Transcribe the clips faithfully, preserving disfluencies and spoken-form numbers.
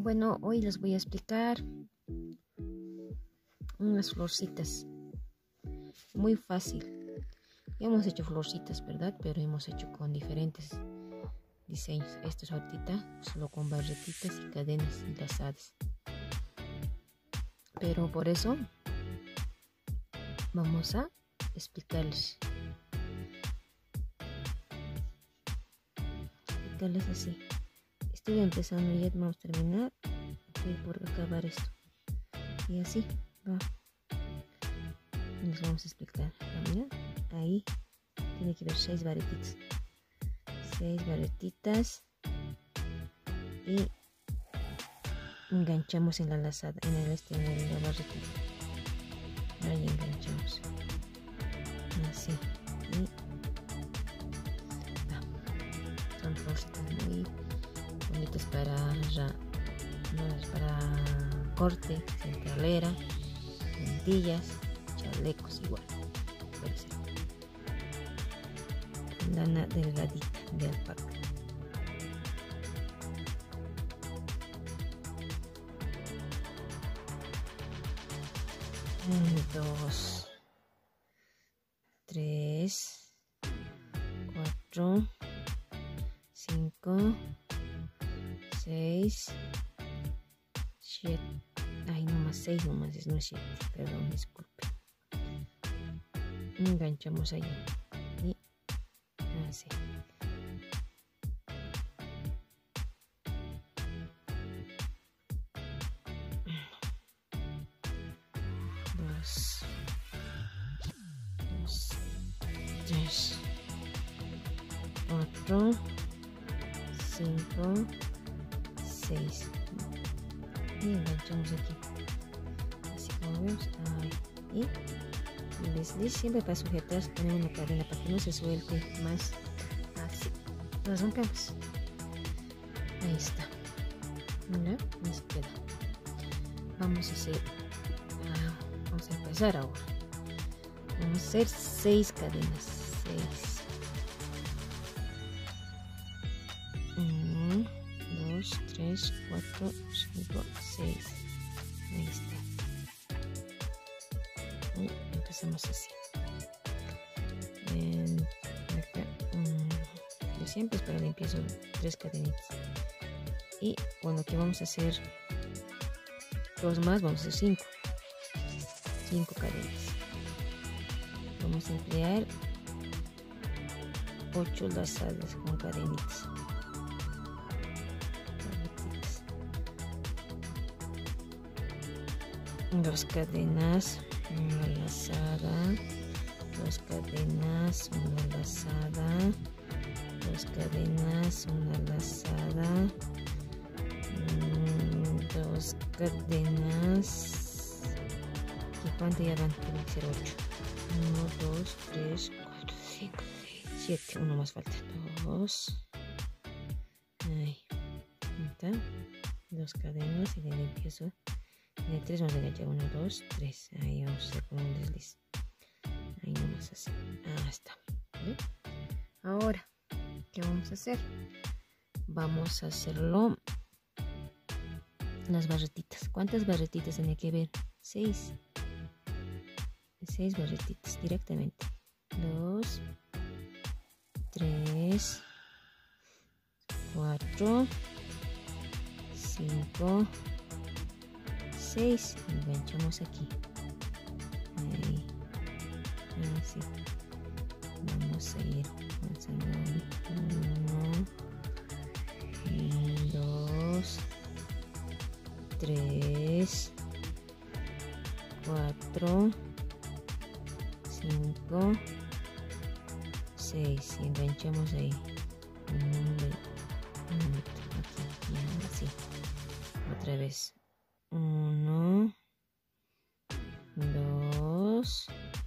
Bueno, hoy les voy a explicar unas florcitas. Muy fácil. Ya hemos hecho florcitas, ¿verdad? Pero hemos hecho con diferentes diseños. Esta es ahorita solo con barretitas y cadenas enlazadas. Pero por eso vamos a explicarles. Explicarles así. Estuve empezando y ya vamos a terminar. Estoy por acabar esto. Y así va. Les vamos a explicar. Mira, ahí tiene que haber seis varetitas. Seis varetitas. Y enganchamos en la lazada, en el este, en la barretita. Ahí enganchamos. Así. Y va. Son florcitas muy bonitas para, para corte, centralera, lentillas, chalecos igual. Puede ser. Lana delgadita de alpaca. Dos, tres, cuatro, cinco, seis, siete. Ay, no más seis, no más, no es siete. Perdón, disculpe. Enganchamos ahí y así. Dos, dos, tres, cuatro, cinco, seis. Y enganchamos aquí, así como vemos. Ahí. Y les dice siempre para sujetar ponemos una cadena para que no se suelte más. Así las rompemos. Ahí está. Mira, nos queda. Vamos a hacer ah, vamos a empezar ahora. Vamos a hacer seis cadenas. Seis. Uno, dos, tres, cuatro, cinco, seis. Ahí está. Y empezamos así. En acá, um, yo siempre pero empiezo tres cadenitas. Y bueno, aquí vamos a hacer dos más, vamos a hacer cinco. Cinco cadenas. Vamos a emplear ocho lazadas con cadenitas. Dos cadenas, una lazada, dos cadenas, una lazada, dos cadenas, una lazada, dos cadenas. ¿Y cuánto ya van? Tienen que ser ocho. Uno, dos, tres, cuatro, cinco, seis, siete. Uno más falta. Dos. Ahí. Está. Dos cadenas y de ahí empiezo. En el tres vamos a enganchar uno, dos, tres. Ahí vamos a hacer con un desliz. Ahí nomás así. Ah, está. ¿Sí? Ahora, ¿qué vamos a hacer? Vamos a hacerlo. Las barretitas. ¿Cuántas barretitas tenía que ver? Seis. Seis barretitas directamente. Dos, tres, cuatro, cinco, seis. Enganchamos aquí. Ahí. Así. Vamos a ir avanzando ahí. Uno, dos, tres, cuatro, cinco, seis. Y enganchamos ahí. Aquí, y así. Otra vez. Uno, dos,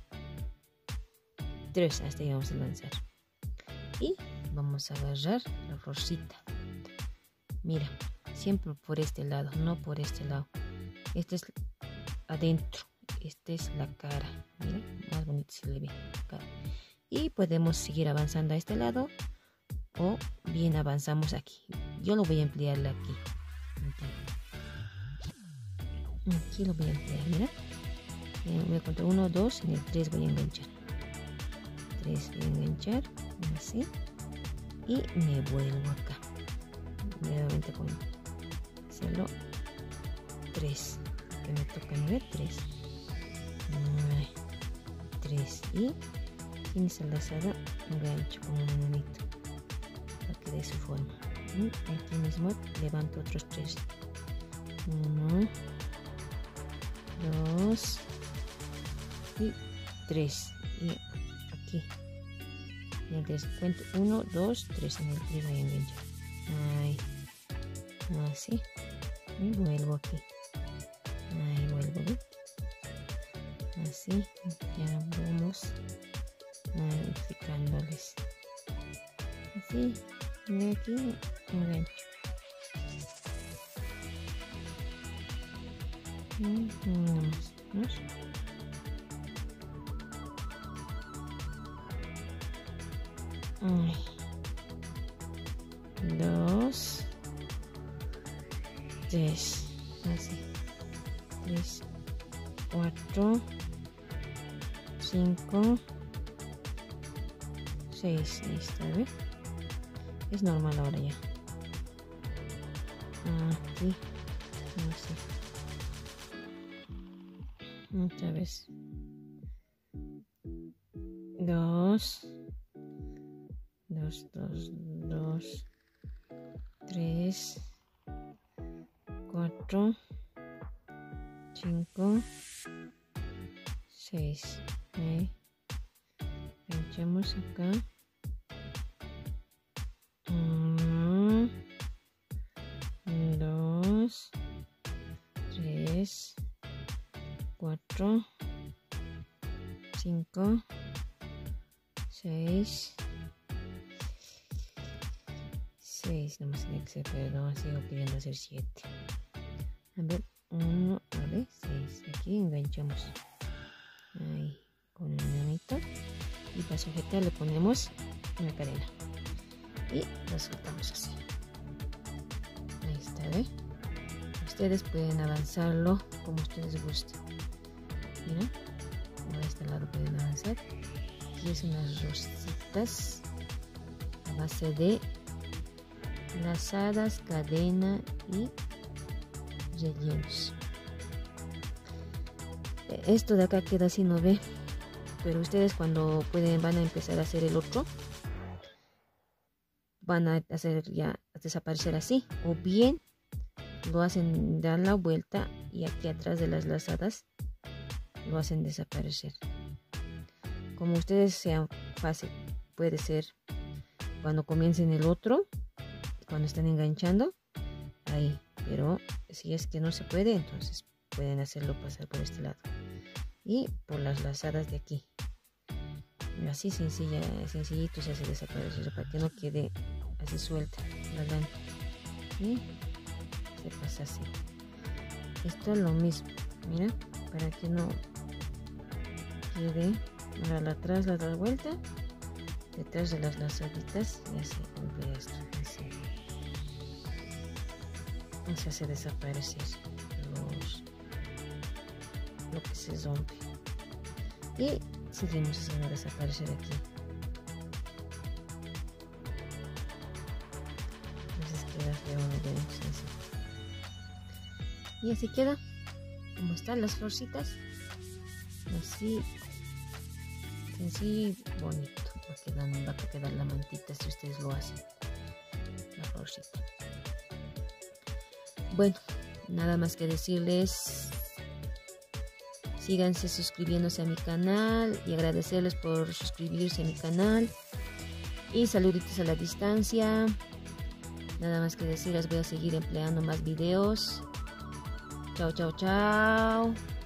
tres. Hasta ahí vamos a lanzar. Y vamos a agarrar la florcita. Mira, siempre por este lado, no por este lado. Este es adentro. Esta es la cara. Mira, más bonito se le ve la cara. Y podemos seguir avanzando a este lado o bien avanzamos aquí. Yo lo voy a emplear aquí. Aquí lo voy a emplear, mira. Eh, voy a contar uno, dos, en el tres voy a enganchar. tres voy a enganchar, así. Y me vuelvo acá. Nuevamente con hacerlo tres. Que me toca nueve, tres. tres. Y en esa lazada engancho con un monito. Para que dé su forma. Y aquí mismo levanto otros tres. uno, dos y tres. Y aquí. Y antes cuento uno, dos, tres. En el tres voy a enganchar. Ahí. Así. Y vuelvo aquí. Ahí vuelvo. ¿Ve? Así. Ya vamos modificándoles. Así. Y aquí engancho. Y vamos. ¿Ves? Ay. Dos, tres, así, tres, cuatro, cinco, seis, ahí está, ¿ve? Es normal ahora ya. Aquí, así. Otra vez. Dos, dos, dos, dos. tres, cuatro, cinco, seis. Ahí. Enganchamos acá. uno, dos, tres, cuatro, cinco, seis. seis, no más tiene que ser, pero no, sigo pidiendo hacer siete. A ver, uno, a ver, seis. Aquí enganchamos. Ahí, con el manito. Y para sujetar le ponemos una cadena. Y lo soltamos así. Ahí está, ¿ve? Ustedes pueden avanzarlo como ustedes gusten. Mira, por este lado pueden avanzar. Aquí es unas rositas a base de lazadas, cadena y rellenos. Esto de acá queda así, no ve, pero ustedes cuando pueden van a empezar a hacer el otro, van a hacer ya a desaparecer así, o bien lo hacen, dan la vuelta y aquí atrás de las lazadas lo hacen desaparecer. Como ustedes sean fácil, puede ser cuando comiencen el otro, cuando están enganchando ahí, pero si es que no se puede, entonces pueden hacerlo pasar por este lado y por las lazadas de aquí, así sencilla, sencillito se hace desaparecer para que no quede así suelta la lana y se pasa así. Esto es lo mismo, mira, para que no quede ahora atrás, la da vuelta detrás de las lazaditas y así rompe esto, así. Se hace desaparecer los, lo que se rompe y seguimos haciendo desaparecer aquí. Entonces queda feo, no vemos así. Y así queda como están las florcitas, así sencillo y bonito. Va a quedar, va a quedar la mantita si ustedes lo hacen, la florcita. Bueno, nada más que decirles, síganse suscribiéndose a mi canal y agradecerles por suscribirse a mi canal. Y saluditos a la distancia. Nada más que decirles, voy a seguir empleando más videos. Chao, chao, chao.